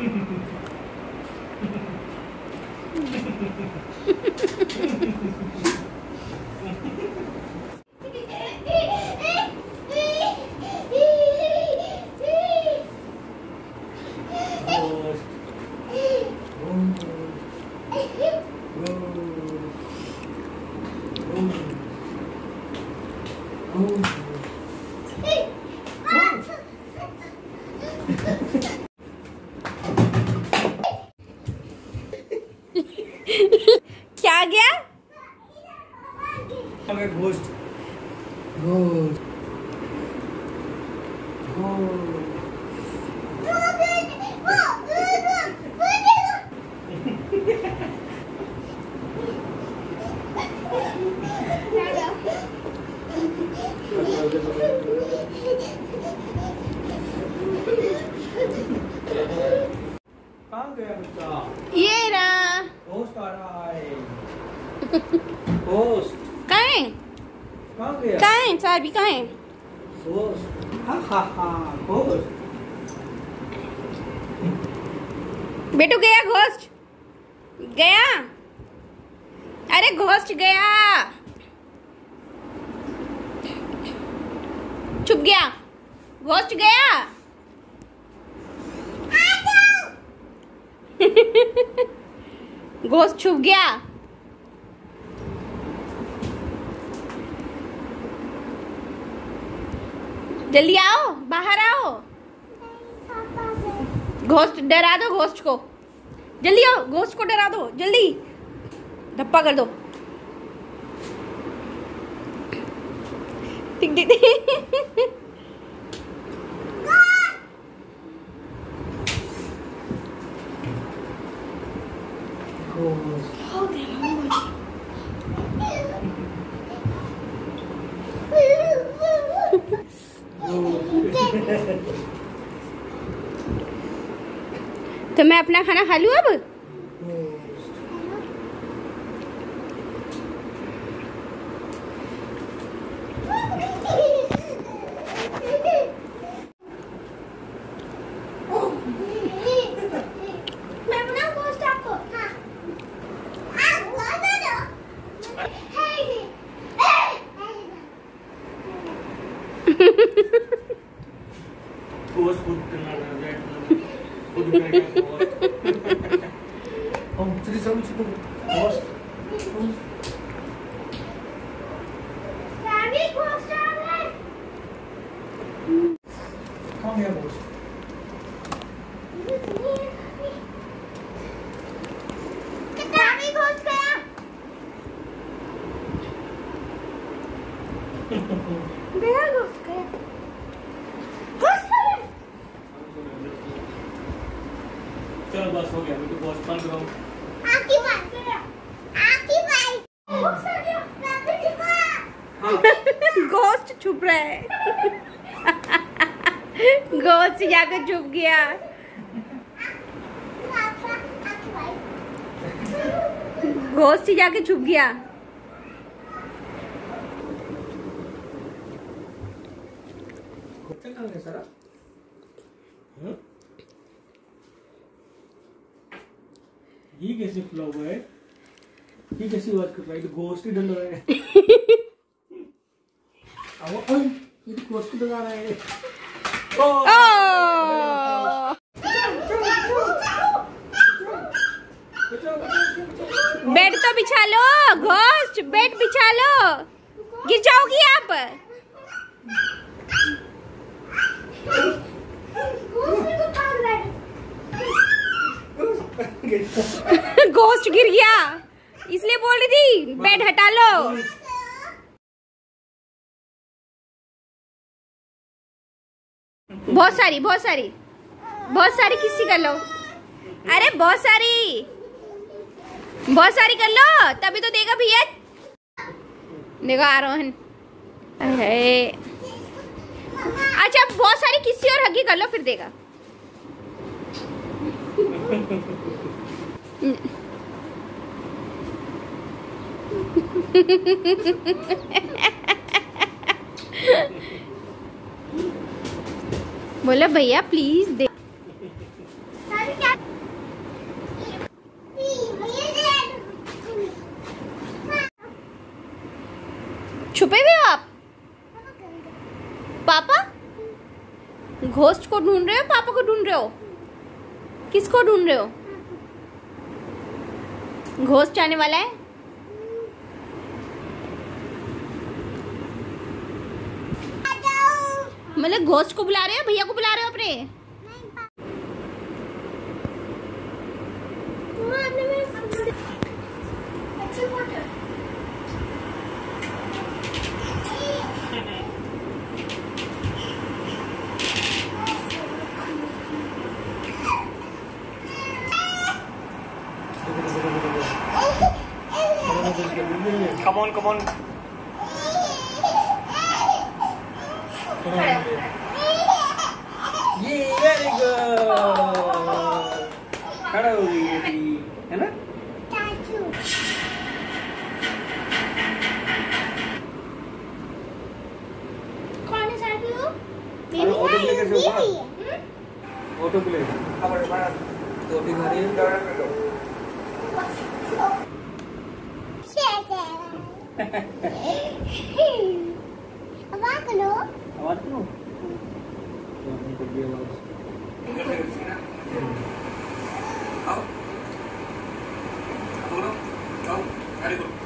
क्या गया? Ghost ghost कहाँ गया बच्चा? ये रहा। घोस्ट आ रहा है। घोस्ट कहाँ है? कहाँ गया? कहाँ है? सारवी कहाँ है? घोस्ट हा हा हा घोस्ट। बेटू गया घोस्ट? गया? अरे घोस्ट गया, छुप गया। घोस्ट गया। घोस्ट छुप गया। जल्दी आओ, बाहर आओ। घोस्ट डरा दो, घोस्ट को जल्दी आओ, घोस्ट को डरा दो जल्दी, धप्पा कर दो। टिक टिक तो मैं अपना खाना खा लूं अब? चलो बस हो गया, तो बस बंद करो। घोस्ट छुप रहा है। घोस्ट जाकर छुप गया। घोस्ट जाके छुप गया। सारा ये कैसे खुला हुआ है? ये कैसी बात कर रहा है? तो घोस्ट ही डल रहा है। ये तो घोस्ट को डरा रहा है। बेड तो बिछा लो, घोस्ट बेड बिछा लो, गिर जाओगी आप। घोस्ट गिर गया, इसलिए बोल रही थी बेड हटा लो। बहुत सारी किस्सी कर लो। अरे बहुत सारी कर लो, तभी तो देगा भैया। देखो आरोहन। अच्छा बहुत सारी किस्सी और हगी कर लो, फिर देगा। बोलो भैया प्लीज दे। घोस्ट को ढूंढ रहे हो, पापा को ढूंढ रहे हो? किसको ढूंढ रहे हो? घोस्ट आने वाला है। मतलब घोस्ट को बुला रहे हो, भैया को बुला रहे हो अपने? Come on, come on. Yeah, very good. खड़ा हो गई है ना? कौन है सारवी वो? ऑटो प्ले कैसे होगा? Auto play. तो भी घरे आवाज करो। आवाज करो। आओ। बोलो। आओ। अरे बोलो।